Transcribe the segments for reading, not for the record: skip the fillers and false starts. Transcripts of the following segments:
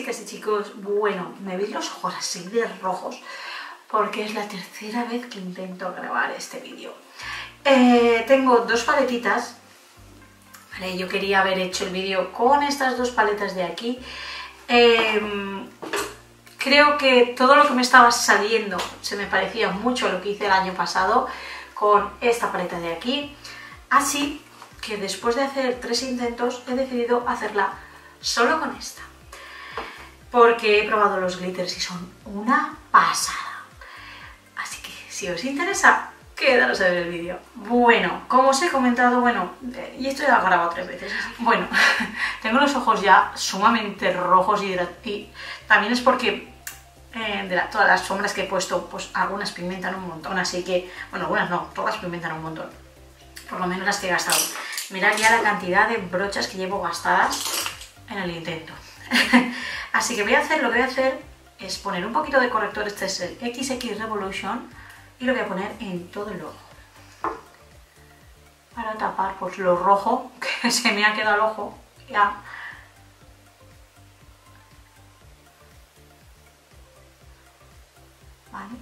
chicas y chicos, bueno, me veis los ojos así de rojos porque es la tercera vez que intento grabar este vídeo. Tengo dos paletitas, ¿vale? Yo quería haber hecho el vídeo con estas dos paletas de aquí. Creo que todo lo que me estaba saliendo se me parecía mucho a lo que hice el año pasado con esta paleta de aquí, así que después de hacer 3 intentos he decidido hacerla solo con esta, porque he probado los glitters y son una pasada. Así que si os interesa, quedaros a ver el vídeo. Bueno, como os he comentado, y esto ya lo he grabado 3 veces, bueno, tengo los ojos ya sumamente rojos y también es porque todas las sombras que he puesto, pues algunas pigmentan un montón, así que, bueno, algunas no, todas pigmentan un montón, por lo menos las que he gastado. Mirad ya la cantidad de brochas que llevo gastadas en el intento. Así que lo que voy a hacer es poner un poquito de corrector, este es el XX Revolution, y lo voy a poner en todo el ojo, para tapar pues lo rojo que se me ha quedado el ojo, ya. Vale.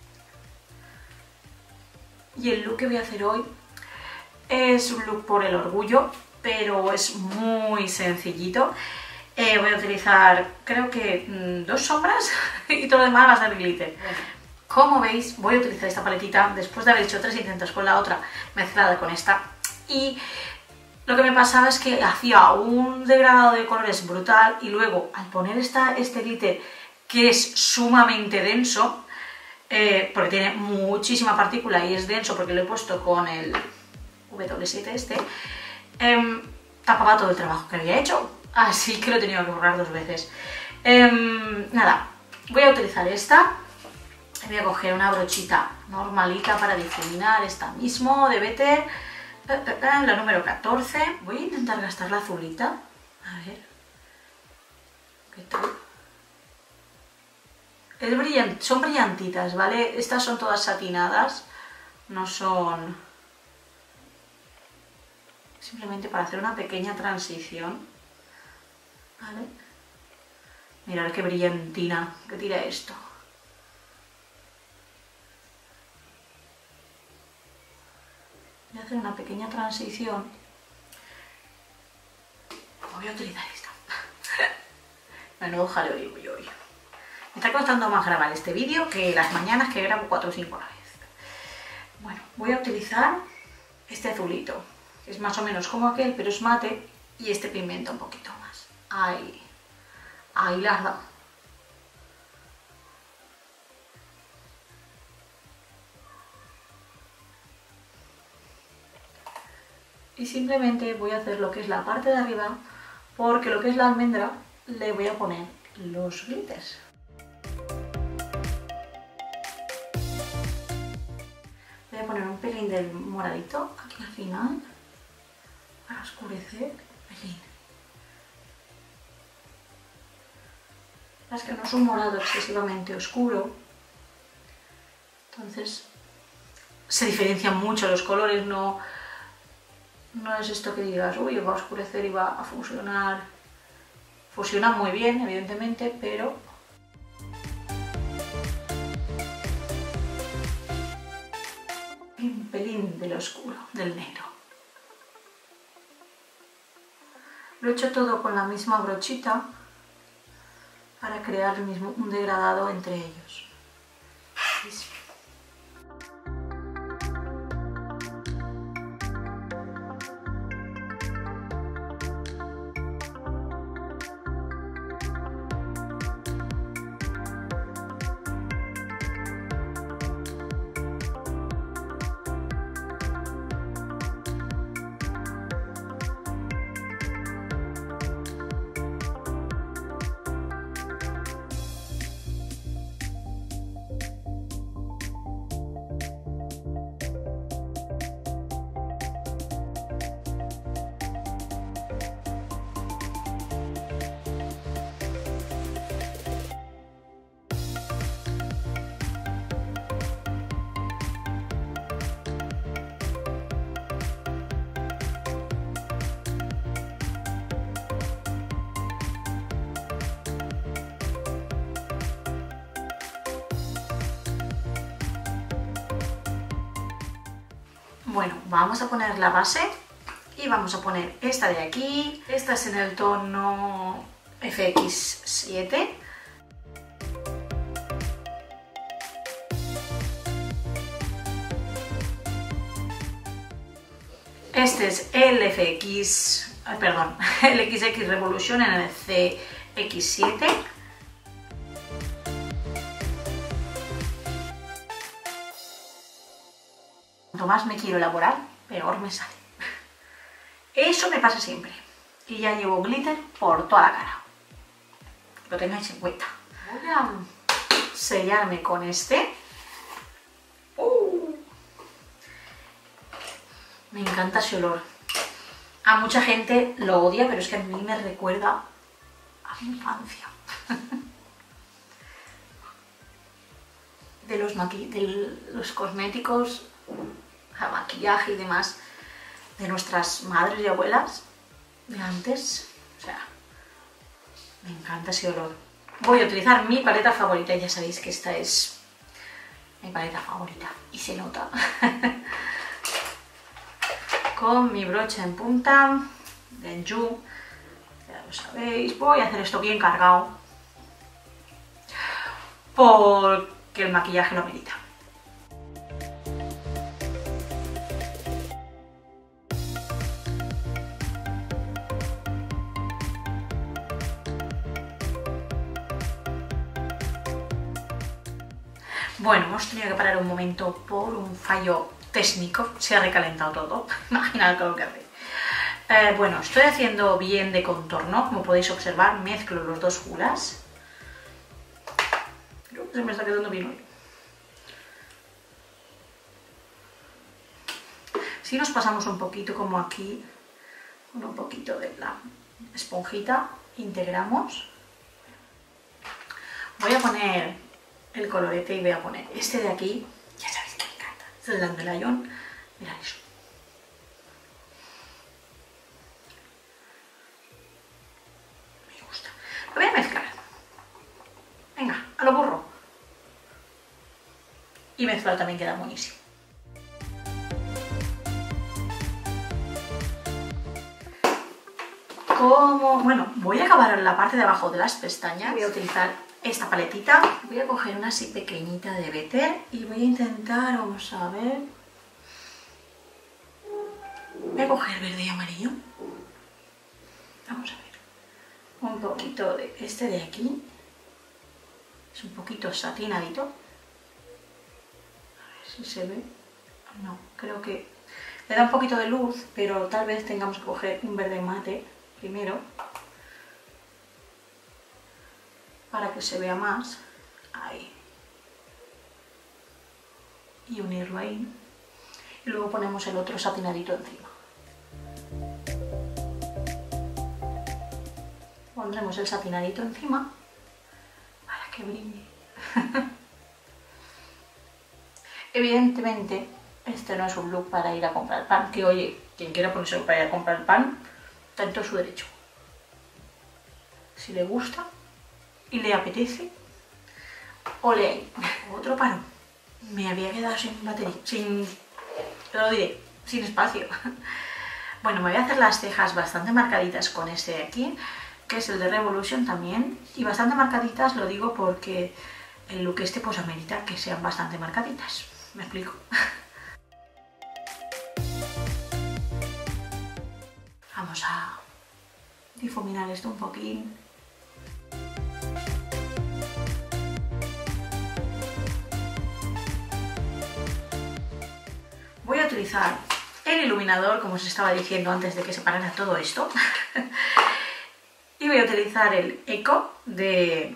Y el look que voy a hacer hoy es un look por el orgullo, pero es muy sencillito. Voy a utilizar, creo que 2 sombras y todo lo demás va a ser glitter. Como veis, voy a utilizar esta paletita después de haber hecho 3 intentos con la otra mezclada con esta. Y lo que me pasaba es que hacía un degradado de colores brutal y luego al poner este glitter, que es sumamente denso, porque tiene muchísima partícula y es denso porque lo he puesto con el W7 este, tapaba todo el trabajo que había hecho, así que lo he tenido que borrar 2 veces. Nada, voy a utilizar esta, voy a coger una brochita normalita para difuminar, esta mismo de Better, la número 14, voy a intentar gastar la azulita, a ver, ¿qué tal? Son brillantitas, ¿vale? Estas son todas satinadas, no son... Simplemente para hacer una pequeña transición, ¿vale? Mirad qué brillantina que tira esto. Voy a hacer una pequeña transición. Voy a utilizar esta. Menudo jaleo digo yo hoy. Me está costando más grabar este vídeo que las mañanas que grabo 4 o 5 a la vez. Bueno, voy a utilizar este azulito, que es más o menos como aquel, pero es mate, y este pigmenta un poquito más. Ahí la has dado. Y simplemente voy a hacer lo que es la parte de arriba, porque lo que es la almendra le voy a poner los glitters. Voy a poner un pelín del moradito aquí al final, para oscurecer un pelín. Es que no es un morado excesivamente oscuro, entonces se diferencian mucho los colores, no es esto que digas, uy, va a oscurecer y va a fusionar. Fusiona muy bien, evidentemente, pero un pelín del oscuro, del negro. Lo he hecho todo con la misma brochita para crear un degradado entre ellos. ¿Veis? Bueno, vamos a poner la base y vamos a poner esta de aquí. Esta es en el tono FX7. Este es el FX, perdón, el XX Revolution en el CX7. Cuanto más me quiero elaborar, peor me sale. Eso me pasa siempre. Y ya llevo glitter por toda la cara. Lo tengáis en cuenta. Voy a sellarme con este. Me encanta ese olor. A mucha gente lo odia, pero es que a mí me recuerda a mi infancia. De los cosméticos, el maquillaje y demás de nuestras madres y abuelas de antes. O sea, me encanta ese olor. Voy a utilizar mi paleta favorita. Ya sabéis que esta es mi paleta favorita y se nota. Con mi brocha en punta de Enju, ya lo sabéis, voy a hacer esto bien cargado porque el maquillaje lo merita. Bueno, hemos tenido que parar un momento por un fallo técnico, se ha recalentado todo, imaginad lo que hace. Bueno, estoy haciendo bien de contorno, como podéis observar, mezclo los dos hulas. Creo que se me está quedando bien hoy. Si nos pasamos un poquito como aquí, con un poquito de la esponjita, integramos. Voy a poner el colorete y voy a poner este de aquí, ya sabéis que me encanta, este es el Dandelion, mirad eso. Me gusta. Lo voy a mezclar. Venga, a lo burro. Y mezclado también queda buenísimo. Bueno, voy a acabar en la parte de abajo de las pestañas. Voy a utilizar esta paletita. Voy a coger una así pequeñita de Better y voy a intentar, vamos a ver. Voy a coger verde y amarillo. Vamos a ver. Un poquito de este de aquí. Es un poquito satinadito. A ver si se ve. No, creo que le da un poquito de luz, pero tal vez tengamos que coger un verde mate primero para que se vea más. Ahí. Y unirlo ahí. Y luego ponemos el otro satinadito encima. Pondremos el satinadito encima para que brille. Evidentemente, este no es un look para ir a comprar pan, que oye, quien quiera ponerse para ir a comprar pan, está en todo su derecho. Si le gusta y le apetece, ole ahí. Otro paro. Me había quedado sin batería, te lo diré, sin espacio. Bueno, me voy a hacer las cejas bastante marcaditas con este de aquí, que es el de Revolution también. Y bastante marcaditas lo digo porque el look este pues amerita que sean bastante marcaditas. ¿Me explico? Vamos a difuminar esto un poquín. Voy a utilizar el iluminador, como os estaba diciendo antes de que se parara todo esto. Y voy a utilizar el Eco de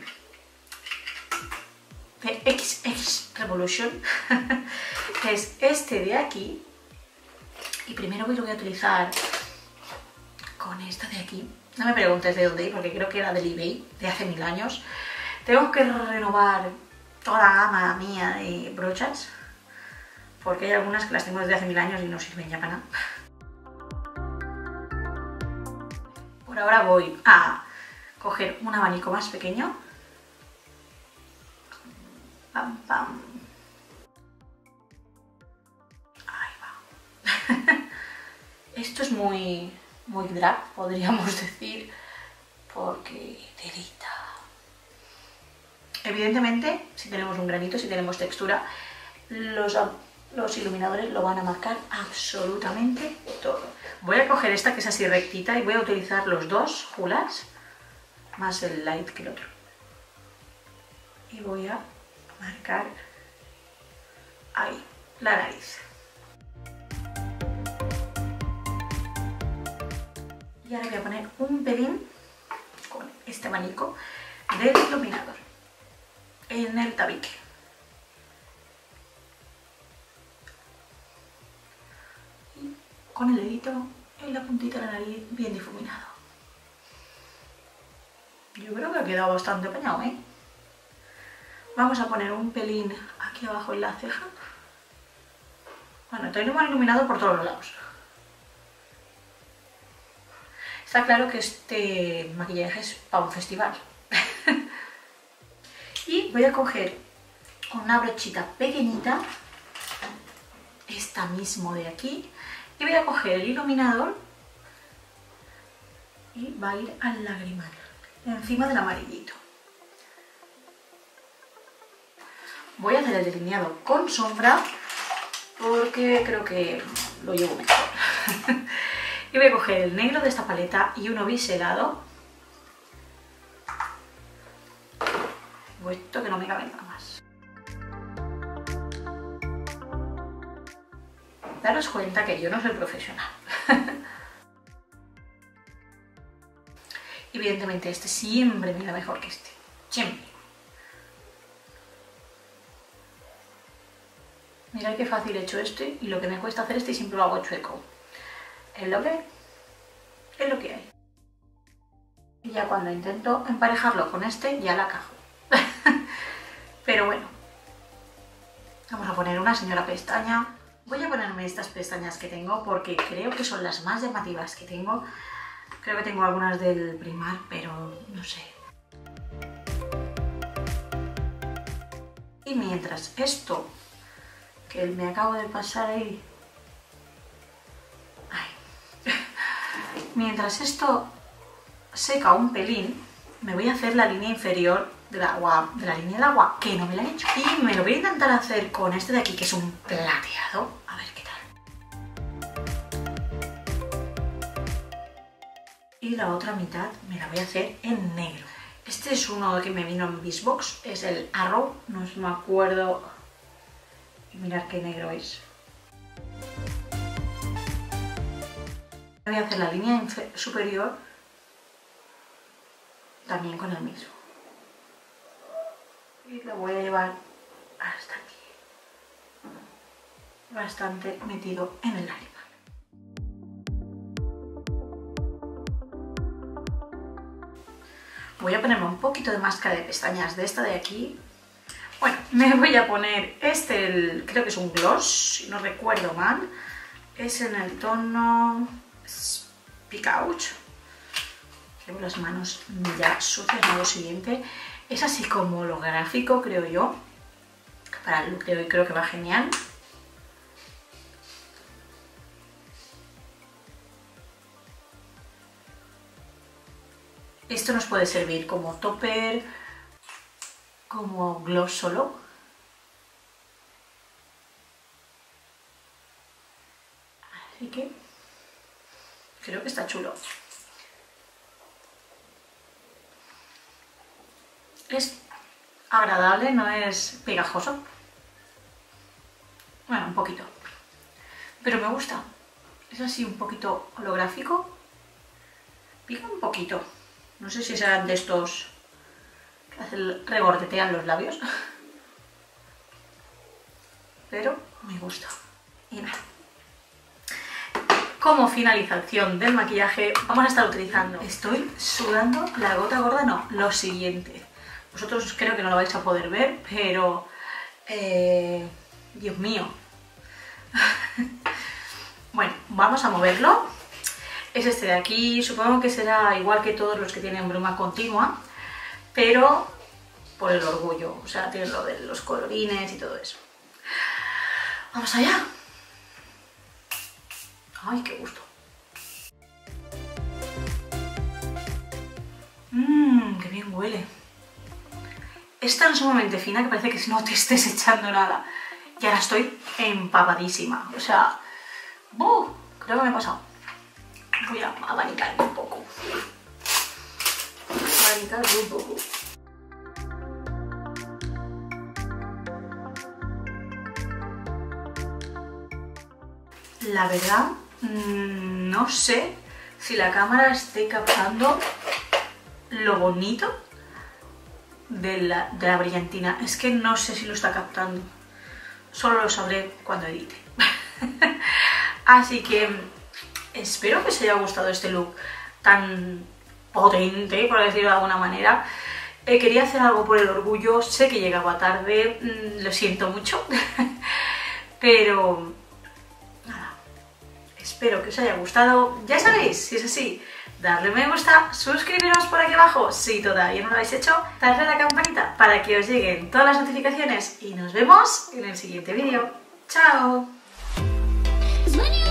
XX Revolution, que es este de aquí. Y primero lo voy a utilizar con esta de aquí. No me preguntes de dónde, porque creo que era del eBay, de hace 1000 años. Tengo que renovar toda la gama mía de brochas, porque hay algunas que las tengo desde hace 1000 años y no sirven ya para nada. Por ahora voy a coger un abanico más pequeño. Pam, pam. Ahí va. Esto es muy drag, podríamos decir, porque telita. Evidentemente, si tenemos un granito, si tenemos textura, los iluminadores lo van a marcar absolutamente todo. Voy a coger esta que es así rectita y voy a utilizar los dos Hulas, más el light que el otro. Y voy a marcar ahí, la nariz. Y ahora voy a poner un pelín con este abanico del iluminador en el tabique. Y con el dedito en la puntita de la nariz bien difuminado. Yo creo que ha quedado bastante apañado, ¿eh? Vamos a poner un pelín aquí abajo en la ceja. Bueno, todavía no me han iluminado por todos los lados. Está claro que este maquillaje es para un festival. Y voy a coger una brochita pequeñita, esta mismo de aquí, y voy a coger el iluminador y va a ir al lagrimal, encima del amarillito. Voy a hacer el delineado con sombra porque creo que lo llevo mejor. Y voy a coger el negro de esta paleta y uno biselado. Esto que no me cabe nada más. Daros cuenta que yo no soy profesional. Evidentemente este siempre me da mejor que este. Siempre. Mirad qué fácil he hecho este y lo que me cuesta hacer este y siempre lo hago chueco. Es lo que es lo que hay. Y ya cuando intento emparejarlo con este ya la cago. Pero bueno, vamos a poner una señora pestaña. Voy a ponerme estas pestañas que tengo porque creo que son las más llamativas que tengo. Creo que tengo algunas del Primar, pero no sé. Y mientras esto que me acabo de pasar ahí, mientras esto seca un pelín, me voy a hacer la línea inferior de la línea del agua, que no me la he hecho. Y me lo voy a intentar hacer con este de aquí, que es un plateado. A ver qué tal. Y la otra mitad me la voy a hacer en negro. Este es uno que me vino en Bizbox, es el Arrow, no me acuerdo. Y mirad qué negro es. Voy a hacer la línea superior también con el mismo. Y lo voy a llevar hasta aquí. Bastante metido en el lágrima. Voy a ponerme un poquito de máscara de pestañas de esta de aquí. Bueno, me voy a poner este, creo que es un gloss, si no recuerdo mal. Es en el tono Speak Out. Tengo las manos ya sucias, no lo siguiente. Es así como holográfico, creo yo. Para el look de hoy creo que va genial. Esto nos puede servir como topper, como gloss solo. Así que creo que está chulo. Es agradable, no es pegajoso. Bueno, un poquito. Pero me gusta. Es así un poquito holográfico. Pica un poquito. No sé si serán de estos que rebordetean los labios. Pero me gusta. Y nada. Como finalización del maquillaje vamos a estar utilizando... Estoy sudando la gota gorda, no, lo siguiente. Vosotros creo que no lo vais a poder ver, pero... Dios mío. Bueno, vamos a moverlo. Es este de aquí, supongo que será igual que todos los que tienen bruma continua, pero por el orgullo, o sea, tiene lo de los colorines y todo eso. ¡Vamos allá! ¡Ay, qué gusto! Qué bien huele. Es tan sumamente fina que parece que no te estés echando nada. Y ahora estoy empapadísima. O sea, creo que me he pasado. Voy a abanicarme un poco. Abanicarme un poco. La verdad, no sé si la cámara esté captando lo bonito de la brillantina. Es que no sé si lo está captando. Solo lo sabré cuando edite. Así que espero que os haya gustado este look tan potente, por decirlo de alguna manera. Quería hacer algo por el orgullo. Sé que llegaba tarde, lo siento mucho. Pero nada, espero que os haya gustado. Ya sabéis, si es así, darle me gusta, suscribiros por aquí abajo si todavía no lo habéis hecho, darle a la campanita para que os lleguen todas las notificaciones y nos vemos en el siguiente vídeo. ¡Chao!